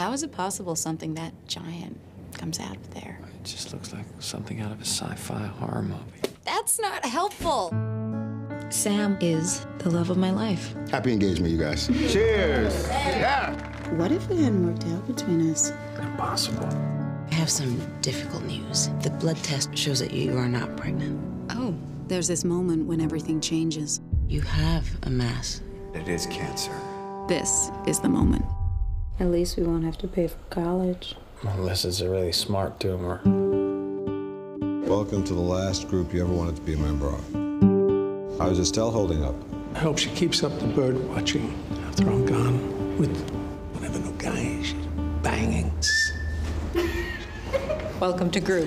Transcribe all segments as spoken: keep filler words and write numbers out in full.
How is it possible something that giant comes out of there? It just looks like something out of a sci-fi horror movie. That's not helpful. Sam is the love of my life. Happy engagement, you guys. Cheers! Yeah! What if it hadn't worked out between us? Impossible. I have some difficult news. The blood test shows that you are not pregnant. Oh, there's this moment when everything changes. You have a mass. It is cancer. This is the moment. At least we won't have to pay for college. Unless it's a really smart tumor. Welcome to the last group you ever wanted to be a member of. How's Estelle holding up? I hope she keeps up the bird watching after I'm gone with whatever new guy she's banging. Welcome to group.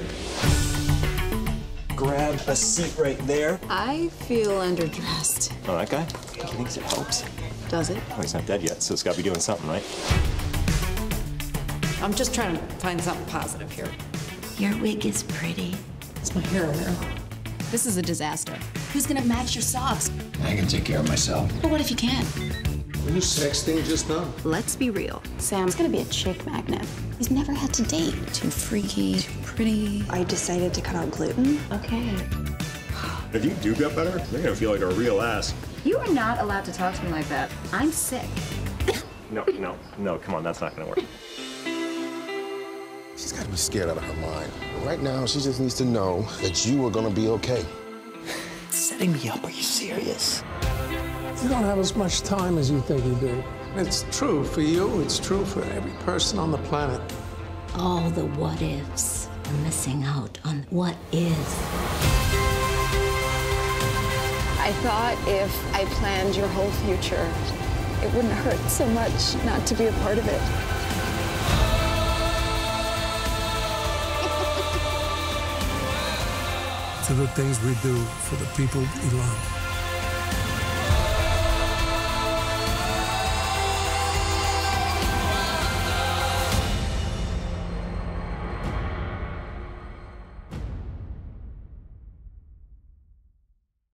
Grab a seat right there. I feel underdressed. Oh, that guy? He thinks it helps. Does it? Well, he's not dead yet, so it's got to be doing something, right? I'm just trying to find something positive here. Your wig is pretty. It's my hero mirror. This is a disaster. Who's gonna match your socks? I can take care of myself. But what if you can't? Were you sexting just now? Let's be real. Sam's gonna be a chick magnet. He's never had to date. Too freaky, too pretty. I decided to cut out gluten. Okay. If you do get better, you're gonna feel like a real ass. You are not allowed to talk to me like that. I'm sick. No, no, no, come on, that's not gonna work. She's got to be scared out of her mind. Right now, she just needs to know that you are going to be okay. Setting me up, are you serious? You don't have as much time as you think you do. It's true for you, it's true for every person on the planet. All the what ifs are missing out on what is. I thought if I planned your whole future, it wouldn't hurt so much not to be a part of it. To the things we do for the people we love.